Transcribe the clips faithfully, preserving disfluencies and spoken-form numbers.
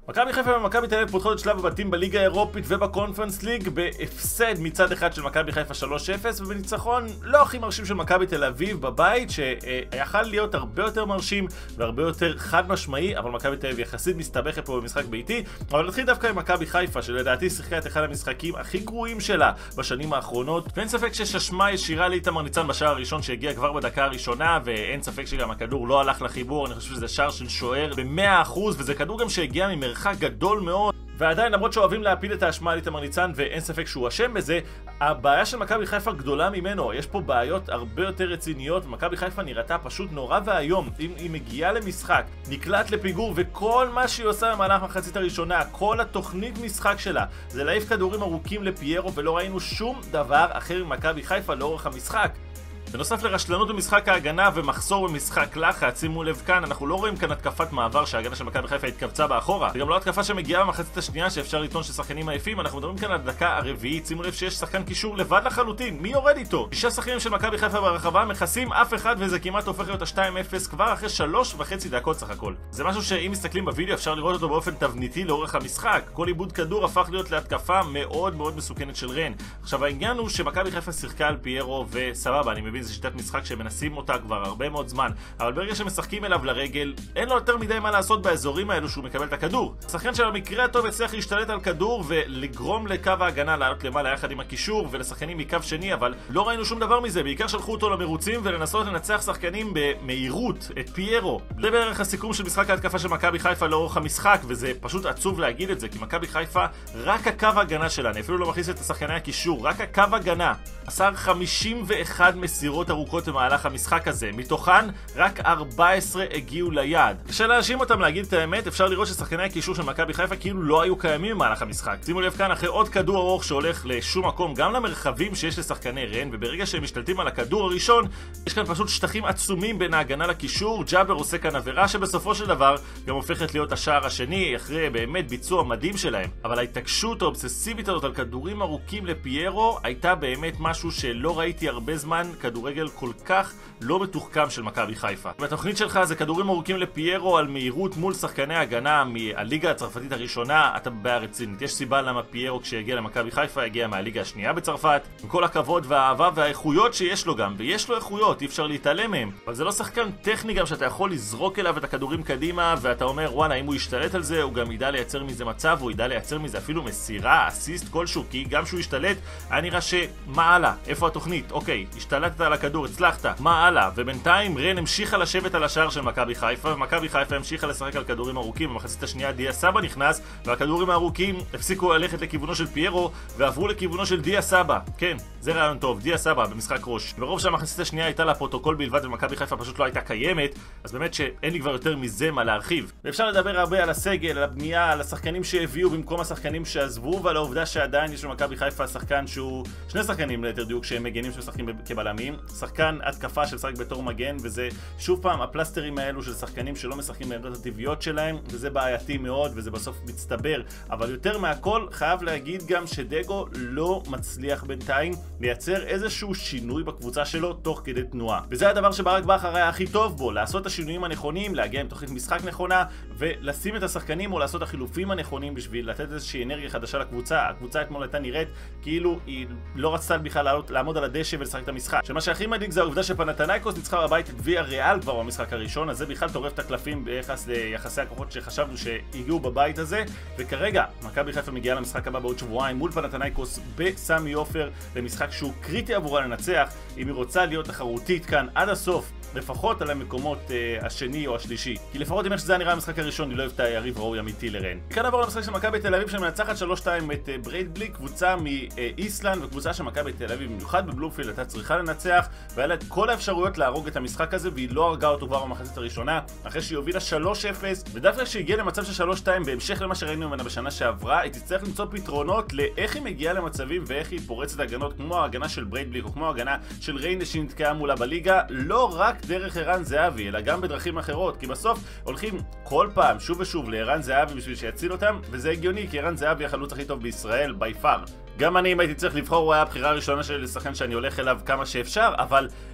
מכבי חיפה ומכבי תל אביב פותחות את שלב הבתים בליגה האירופית ובקונפרנס ליג בהפסד מצד אחד של מכבי חיפה שלוש אפס ובניצחון לא הכי מרשים של מכבי תל אביב בבית, שיכל להיות הרבה יותר מרשים והרבה יותר חד משמעי, אבל מכבי תל אביב יחסית מסתבכת פה במשחק ביתי. אבל נתחיל דווקא עם מכבי חיפה, שלדעתי שיחקה את אחד המשחקים הכי גרועים שלה בשנים האחרונות, ואין ספק שששמה ישירה לאיתמר ניצן בשער הראשון שהגיע כבר בדקה הראשונה, ואין ספק שגם הכדור לא הלך לחיבור. אני חושב שזה שער של שוער ב-מאה אחוז, וזה כדור גם שהגיע ממרחק גדול מאוד, ועדיין למרות שאוהבים להפיל את האשמה על איתמר ניצן ואין ספק שהוא אשם בזה, הבעיה של מכבי חיפה גדולה ממנו. יש פה בעיות הרבה יותר רציניות, ומכבי חיפה נראתה פשוט נורא והיום. אם היא מגיעה למשחק, נקלט לפיגור, וכל מה שהיא עושה במהלך מחצית הראשונה, כל התוכנית משחק שלה זה להעיף כדורים ארוכים לפיירו, ולא ראינו שום דבר אחר ממכבי חיפה לאורך המשחק. בנוסף לרשלנות במשחק ההגנה ומחסור במשחק לחץ, שימו לב כאן, אנחנו לא רואים כאן התקפת מעבר שההגנה של מכבי חיפה התכווצה באחורה. זה גם לא התקפה שמגיעה במחצית השנייה שאפשר לטעון ששחקנים עייפים. אנחנו מדברים כאן על דקה הרביעית, שימו לב שיש שחקן קישור לבד לחלוטין, מי יורד איתו? שישה שחקנים של מכבי חיפה ברחבה מכסים אף אחד, וזה כמעט הופך להיות ה-שתיים אפס כבר אחרי שלוש וחצי דקות סך הכל. זה משהו שאם מסתכלים בווידאו אפשר לראות אותו באופן תבניתי לאורך המשחק. כל איבוד כדור הפך להיות להתקפה מאוד מאוד מסוכנת של רן. עכשיו העניין הוא שמכבי חיפה שיחקה על פיירו וסבבה, אני מבין, זה שיטת משחק שמנסים אותה כבר הרבה מאוד זמן, אבל ברגע שמשחקים אליו לרגל אין לו יותר מדי מה לעשות באזורים האלו שהוא מקבל את הכדור. השחקן של המקרה הטוב הצליח להשתלט על כדור ולגרום לקו ההגנה לעלות למעלה יחד עם הקישור ולשחקנים מקו שני, אבל לא ראינו שום דבר מזה. בעיקר שלחו אותו למרוצים ולנסות לנצח שחקנים במהירות את פיירו. זה בערך הסיכום של משחק ההתקפה של מכבי חיפה לאורך המשחק, וזה פשוט עצוב להגיד את זה, כי מכבי חיפה רק הקו ההגנה שלה, אני אפילו לא מכניס את השחקני הקישור, רק הקו הגנה עשה חמישים ואחת מסירות ארוכות במהלך המשחק הזה, מתוכן רק ארבע עשרה הגיעו ליעד. קשה להאשים אותם, להגיד את האמת. אפשר לראות ששחקני הקישור של מכבי חיפה כאילו לא היו קיימים במהלך המשחק. שימו לב כאן, אחרי עוד כדור ארוך שהולך לשום מקום, גם למרחבים שיש לשחקני רן, וברגע שהם משתלטים על הכדור הראשון יש כאן פשוט שטחים עצומים בין ההגנה לקישור. ג'אבר עושה כאן עבירה שבסופו של דבר גם הופכת להיות השער השני אחרי באמת ביצוע מדהים שלהם. אבל ההתעקשות האובססיבית הזאת על כדורים ארוכים לפיירו הייתה באמת משהו שלא ראיתי הרבה זמן. כדורגל כל כך לא מתוחכם של מכבי חיפה. בתוכנית שלך זה כדורים ארוכים לפיירו על מהירות מול שחקני הגנה מהליגה הצרפתית הראשונה, אתה בבעיה רצינית. יש סיבה למה פיירו כשהגיע למכבי חיפה הגיע מהליגה השנייה בצרפת, עם כל הכבוד והאהבה והאיכויות שיש לו גם, ויש לו איכויות, אי אפשר להתעלם מהם, אבל זה לא שחקן טכני גם שאתה יכול לזרוק אליו את הכדורים קדימה ואתה אומר וואלה, אם הוא ישתלט על זה הוא גם ידע לייצר מזה מצב, הוא ידע לייצר מזה אפילו מסירה, אסיסט כלשהו, כי גם שהוא ישתלט היה נראה שמה הלאה? איפה התוכנית? אוקיי, השתלטת על הכדור, הצלחת, מה הלאה? ובינתיים רן המשיכה לשבת על השער של מכבי חיפה, ומכבי חיפה המשיכה לשחק על כדורים ארוכים. במחצית השנייה דיה סבא נכנס והכדורים הארוכים הפסיקו ללכת לכיוונו של פיירו ועברו לכיוונו של דיה סבא. כן, זה רעיון טוב, דיה סבא במשחק ראש. ברוב שהמחצית השנייה הייתה לפרוטוקול בלבד ומכבי חיפה פשוט לא הייתה קיימת, אז באמת שאין לי כבר יותר מזה מה להרחיב. ואפשר לדבר הרבה על הסגל, על הבנייה, על השחקנים שהביאו במקום השחקנים שעזבו, ועל העובדה שעדיין יש במכבי חיפה שחקן שהוא שני שחקנים ליתר דיוק שהם מגנים שמשחקים כבלמים, שחקן התקפה שמשחק בתור מגן, וזה שוב פעם הפלסטרים האלו של שחקנים שלא משחקים בעמדות הטבעיות שלהם, וזה בעייתי מאוד וזה בסוף מצטבר. אבל יותר מהכל חייב להגיד גם שדגו לא מצליח בינתיים לייצר איזשהו שינוי בקבוצה שלו תוך כדי תנועה, וזה הדבר שברק בכר היה הכי טוב בו, לעשות את השינויים הנכונים, להגיע עם תוכנית משחק נכונה ולשים את השחקנים או לעשות החילופים הנכונים בשביל לתת איזושהי אנרגיה חדשה לקבוצה. הקבוצה אתמול הייתה נראית כאילו היא לא רצתה בכלל לעלות, לעמוד על הדשא ולשחק את המשחק. שמה שהכי מדאיג זה העובדה שפנתנייקוס ניצחה בבית את ויה ריאל כבר במשחק הראשון, אז זה בכלל טורף את הקלפים ביחס ליחסי הכוחות שחשבנו שהגיעו בבית הזה. וכרגע מכבי חיפה מגיעה למשחק הבא בעוד שבועיים מול פנתנייקוס בסמי עופר, למשחק שהוא קריטי עבורה לנצח אם היא רוצה להיות תחרותית כאן עד הסוף, לפחות על המקומות uh, השני או השלישי, כי לפחות אם איך שזה נראה במשחק הראשון, אני לא אוהב את היריב ראוי אמיתי לרן. כאן נעבור למשחק של מכבי תל אביב שמנצחת שלוש שתיים את uh, בריידבליק, קבוצה מאיסלנד, וקבוצה שמכבי תל אביב במיוחד בבלומפילד הייתה צריכה לנצח, והיה לה את כל האפשרויות להרוג את המשחק הזה, והיא לא הרגה אותו כבר במחצית הראשונה אחרי שהיא הובילה שלוש אפס, ודווקא כשהגיעה למצב של שלוש שתיים בהמשך למה שראינו ממנה בשנה שעברה, היא תצטרך למצוא פתרונות לאיך היא מגיעה למצבים ואיך היא פורצת הגנות כמו ההגנה של בריידבליק או כמו ההגנה של ריינה שנתקעה מולה בליגה, לא רק דרך ערן זהבי אלא גם בדרכים אחרות, כי בסוף הולכים כל פעם שוב ושוב לערן זהבי בשביל שיציל אותם, וזה הגיוני כי ערן זהבי החלוץ הכי טוב בישראל by far. גם אני אם הייתי צריך לבחור הוא היה הבחירה הראשונה שלי לשחקן שאני הולך אליו כמה שאפשר, אבל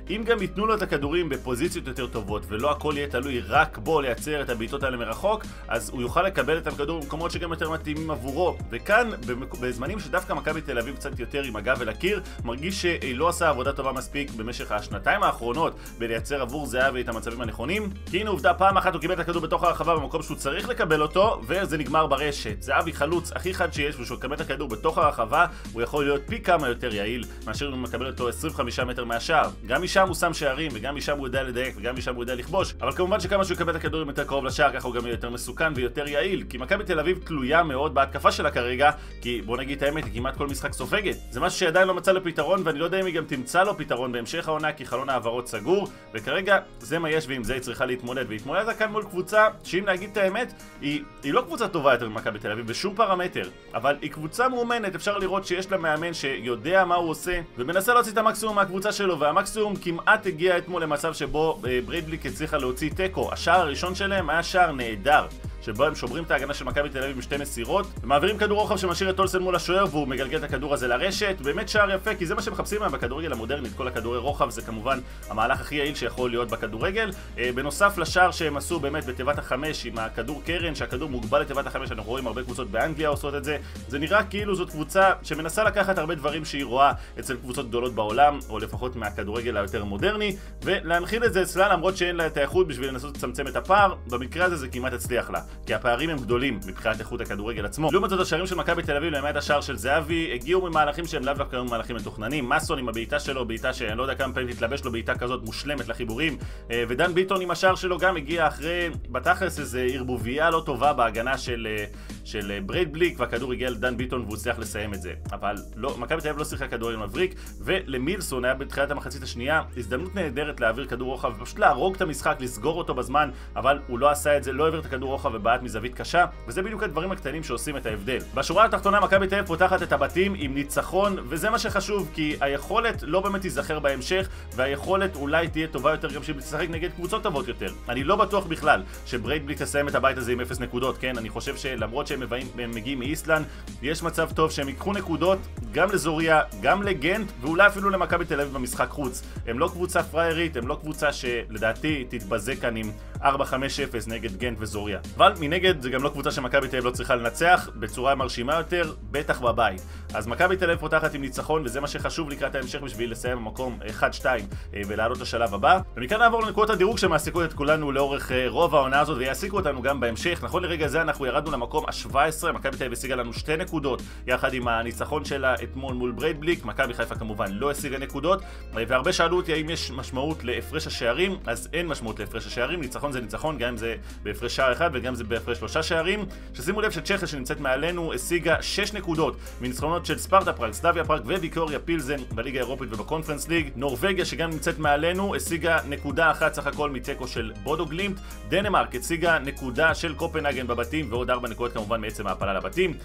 אם גם ייתנו לו את הכדורים בפוזיציות יותר טובות ולא הכל יהיה תלוי רק בו לייצר את הבעיטות האלה מרחוק, אז הוא יוכל לקבל את הכדור במקומות שגם יותר מתאימים עבורו. וכאן בזמנים שדווקא מכבי תל אביב קצת יותר עם הגב אל הקיר, מרגיש שהיא לא עשה עבודה טובה מספיק במשך השנתיים האחרונות בלייצר עבור זהבי את המצבים הנכונים. כי הנה עובדה, פעם אחת הוא קיבל את הכדור בתוך הרחבה במקום שהוא צריך לקבל אותו, וזה נגמר ברשת. זהבי חלוץ הכי חד שיש, ושהוא יקבל את הכדור בתוך הרחבה, הוא יכול להיות פי כמה יותר יעיל מאשר הוא מקבל אותו עשרים וחמישה מטר מהשער. גם משם הוא שם שערים, וגם משם הוא יודע לדייק, וגם משם הוא יודע לכבוש. אבל כמובן שכמה שהוא יקבל את הכדורים יותר קרוב לשער, ככה הוא גם יהיה יותר מסוכן ויותר יעיל. כי מכבי תל אביב תלויה מאוד בהתקפה שלה כרגע, כי בוא נגיד את האמת, היא כמעט כל משחק סופגת. זה משהו שעדיין לא מצא לו פתרון, ואני לא יודע אם היא גם תמצא לו פתרון בהמשך העונה, כי חלון העברות סגור, וכרגע זה מה יש, ועם זה היא צריכה להתמודד. והתמודד כאן מול קבוצה שאם להגיד את האמת, היא, היא לא קבוצה טובה יותר ממכבי תל אביב בשום פרמטר, אבל היא קבוצה מאומנת. אפשר לראות שיש לה מאמן שיודע מה הוא עושה ומנסה להוציא את המקסימום מהקבוצה שלו, והמקסימום כמעט הגיע אתמול למצב שבו בריידבליק הצליחה להוציא טקו. השער הראשון שלהם היה שער נהדר, שבו הם שוברים את ההגנה של מכבי תל אביב עם שתי מסירות, ומעבירים כדור רוחב שמשאיר את טולסן מול השוער, והוא מגלגל את הכדור הזה לרשת. באמת שער יפה, כי זה מה שמחפשים להם בכדורגל המודרני, כל הכדורי רוחב. זה כמובן המהלך הכי יעיל שיכול להיות בכדורגל. בנוסף לשער שהם עשו באמת בתיבת החמש עם הכדור קרן, שהכדור מוגבל לתיבת החמש, אנחנו רואים הרבה קבוצות באנגליה עושות את זה. זה נראה כאילו זאת קבוצה שמנסה לקחת הרבה דברים שהיא רואה אצל קבוצות גדולות בעולם, או לפחות מהכדורגל היותר מודרני, ולהנחיל את זה אצלה, למרות שאין לה את האיכות בשביל לנסות לצמצם את הפער. במקרה הזה זה כמעט הצליח לה, כי הפערים הם גדולים מבחינת איכות הכדורגל עצמו. לעומת זאת, השערים של מכבי תל אביב, למעט השער של זהבי, הגיעו ממהלכים שהם לאו דווקא מהלכים מתוכננים. מסון עם הבעיטה שלו, בעיטה שאני לא יודע כמה פעמים תתלבש לו בעיטה כזאת מושלמת לחיבורים, ודן ביטון עם השער שלו גם הגיע אחרי בתכלס איזה ערבוביה לא טובה בהגנה של של בריידבליק, והכדור הגיע לדן ביטון והוא הצליח לסיים את זה. אבל לא, מכבי תל אביב לא שיחקה כדורגל מבריק, ולמילסון היה בתחילת המחצית השנייה הזדמנות נהדרת להעביר כדור רוחב ופשוט להרוג את המשחק, לסגור אותו בזמן, אבל הוא לא עשה את זה, לא העביר את הכדור רוחב ובעט מזווית קשה, וזה בדיוק הדברים הקטנים שעושים את ההבדל. בשורה התחתונה מכבי תל אביב פותחת את הבתים עם ניצחון, וזה מה שחשוב, כי היכולת לא באמת תיזכר בהמשך, והיכולת אולי תהיה טובה יותר גם שהיא תשחק נגד קבוצות טובות יותר. אני לא בטוח בכלל שבריידבליק תסיים את הבית הזה עם אפס נקודות, כן? אני חושב שלמרות שהם מגיעים מאיסלנד, יש מצב טוב שהם ייקחו נקודות גם לזוריה, גם לגנט, ואולי אפילו למכבי תל אביב במשחק חוץ. הם לא קבוצה פריירית, הם לא קבוצה שלדעתי תתבזה כאן עם ארבע חמש אפס נגד גנט וזוריה. אבל מנגד זה גם לא קבוצה שמכבי תל אביב לא צריכה לנצח בצורה מרשימה יותר, בטח בבית. אז מכבי תל אביב פותחת עם ניצחון, וזה מה שחשוב לקראת ההמשך בשביל לסיים במקום אחת שתיים ולעלות לשלב הבא. ומכאן נעבור לנקודות הדירוג שמעסיקות את כולנו לאורך רוב העונה הזאת ויעסיקו אותנו גם בהמשך. נכון לרגע זה אנחנו ירדנו למקום ה-שבע עשרה, מכבי תל אביב השיגה לנו שתי נקודות יחד עם הניצחון שלה אתמול מול בריידבליק. מכבי חיפה כמובן לא השיגה נקודות, והרבה שאלו אותי האם יש משמעות להפרש השערים. אז אין משמעות להפרש השערים, ניצחון זה ניצחון, גם אם זה בהפרש שער אחד וגם זה בהפרש שלושה שערים. ששימו לב שצ'כיה שנמצאת מעלינו השיגה שש נקודות מניצחונות של ספרטה פראג, סלאביה פראג וויקטוריה פילזן בליגה האירופית ובקונפרנס ליג. נורווגיה שגם נמצאת מעלינו השיגה נקודה אחת סך הכל מתיקו של בודו גלימט. דנמרק השיגה נקודה של קופנהגן בבתים ועוד ארבע נקודות כמובן מעצם ההפלה לבתים,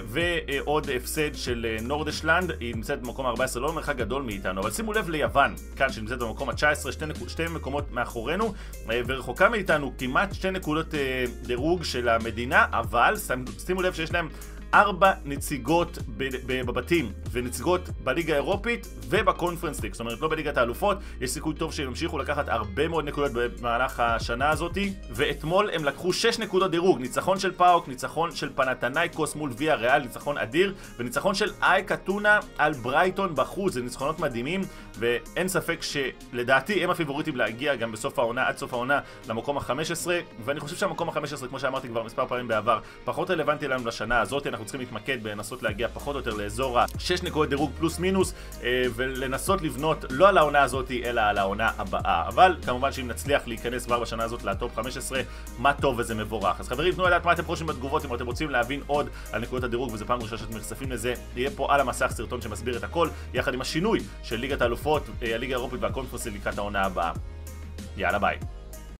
ועוד הפסד של נורדשלנד, היא נמצאת במקום ארבע עשרה, לא מרחק גדול מאיתנו. אבל שימו לב ליוון כאן שנמצאת במקום ה-תשע עשרה, שתי, נק... שתי מקומות מאחורינו ורחוקה מאיתנו כמעט שתי נקודות דירוג של המדינה, אבל שימו לב שיש להם ארבע נציגות בבתים ונציגות בליגה האירופית ובקונפרנס ליג, זאת אומרת לא בליגת האלופות. יש סיכוי טוב שהם ימשיכו לקחת הרבה מאוד נקודות במהלך השנה הזאת, ואתמול הם לקחו שש נקודות דירוג, ניצחון של פאוק, ניצחון של פנתנייקוס מול ויה ריאל, ניצחון אדיר, וניצחון של אייק אתונה על ברייטון בחוץ. זה ניצחונות מדהימים, ואין ספק שלדעתי הם הפיבוריטים להגיע גם בסוף העונה, עד סוף העונה, למקום ה-חמש עשרה, ואני חושב שהמקום ה-חמש עשרה, כמו שאמרתי כבר מספר פעמים בעבר, פחות רלוונטי לנו לשנה הזאת. אנחנו צריכים להתמקד בנסות להגיע פחות או יותר לאזור ה-שש נקודות דירוג פלוס מינוס, ולנסות לבנות לא על העונה הזאת אלא על העונה הבאה. אבל כמובן שאם נצליח להיכנס כבר בשנה הזאת לטופ חמש עשרה, מה טוב וזה מבורך. אז חברים, תנו לדעת מה אתם חושבים בתגובות. אם אתם רוצים להבין עוד על נקודות הדירוג וזה פעם ראשונה שאתם נחשפים לזה, יהיה פה על המסך סרטון שמסביר את הכל יחד עם השינוי של ליגת האלופות, הליגה האירופית והקונפרנס לקראת העונה הבאה. יאללה ביי.